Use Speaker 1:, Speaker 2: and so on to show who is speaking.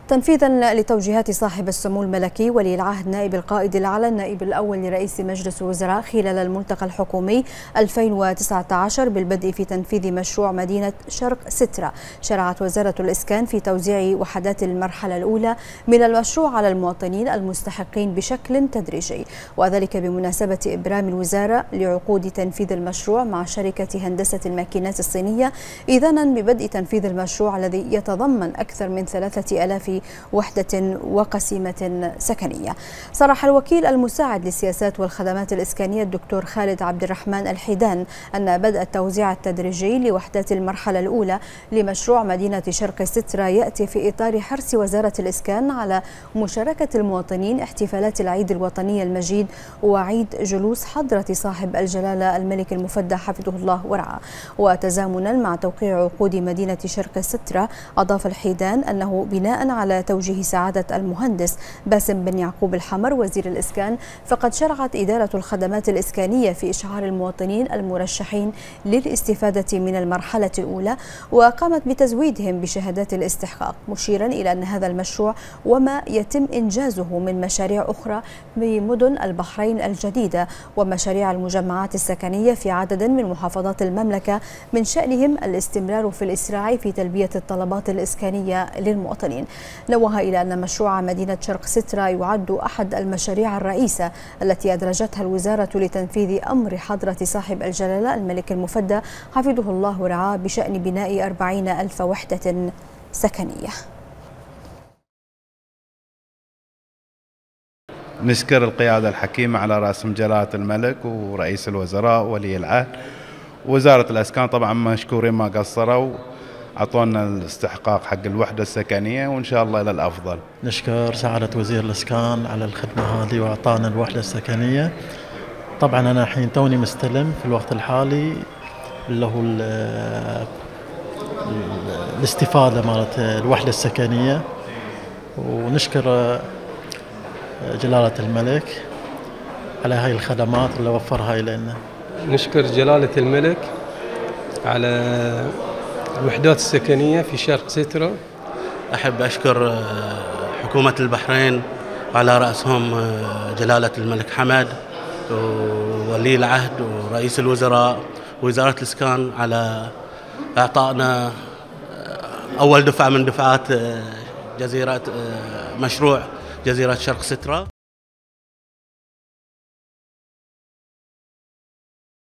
Speaker 1: تنفيذا لتوجيهات صاحب السمو الملكي ولي العهد نائب القائد الأعلى النائب الأول لرئيس مجلس الوزراء خلال الملتقى الحكومي 2019 بالبدء في تنفيذ مشروع مدينة شرق سترة، شرعت وزارة الإسكان في توزيع وحدات المرحلة الأولى من المشروع على المواطنين المستحقين بشكل تدريجي، وذلك بمناسبة إبرام الوزارة لعقود تنفيذ المشروع مع شركة هندسة الماكينات الصينية، إذانا ببدء تنفيذ المشروع الذي يتضمن أكثر من 3000 وحدة وقسيمة سكنية. صرح الوكيل المساعد للسياسات والخدمات الإسكانية الدكتور خالد عبد الرحمن الحيدان أن بدء التوزيع التدريجي لوحدات المرحلة الأولى لمشروع مدينة شرق سترة يأتي في إطار حرص وزارة الإسكان على مشاركة المواطنين احتفالات العيد الوطني المجيد وعيد جلوس حضرة صاحب الجلالة الملك المفدى حفظه الله ورعاه. وتزامنا مع توقيع عقود مدينة شرق سترة، أضاف الحيدان أنه بناء على توجيه سعادة المهندس باسم بن يعقوب الحمر وزير الإسكان، فقد شرعت إدارة الخدمات الإسكانية في إشعار المواطنين المرشحين للاستفادة من المرحلة الأولى، وقامت بتزويدهم بشهادات الاستحقاق، مشيرا إلى أن هذا المشروع وما يتم إنجازه من مشاريع أخرى بمدن البحرين الجديدة ومشاريع المجمعات السكنية في عدد من محافظات المملكة من شأنهم الاستمرار في الإسراع في تلبية الطلبات الإسكانية للمواطنين. نوه إلى أن مشروع مدينة شرق سترة يعد أحد المشاريع الرئيسة التي أدرجتها الوزارة لتنفيذ أمر حضرة صاحب الجلالة الملك المفدى حفظه الله ورعاه بشأن بناء 40,000 وحدة سكنية.
Speaker 2: نشكر القيادة الحكيمة على رأسهم جلالة الملك ورئيس الوزراء وولي العهد. وزارة الإسكان طبعا مشكورين ما قصروا، أعطونا الاستحقاق حق الوحدة السكنية وإن شاء الله إلى الأفضل.
Speaker 3: نشكر سعادة وزير الإسكان على الخدمة هذه وأعطانا الوحدة السكنية. طبعا أنا الحين توني مستلم في الوقت الحالي اللي هو الاستفادة مالت الوحدة السكنية، ونشكر جلالة الملك على هاي الخدمات اللي وفرها لنا.
Speaker 4: نشكر جلالة الملك على الوحدات السكنية في شرق سترة.
Speaker 5: أحب أشكر حكومة البحرين على رأسهم جلالة الملك حمد وولي العهد ورئيس الوزراء ووزارة الإسكان على إعطائنا أول دفعة من دفعات مشروع جزيرة شرق سترة.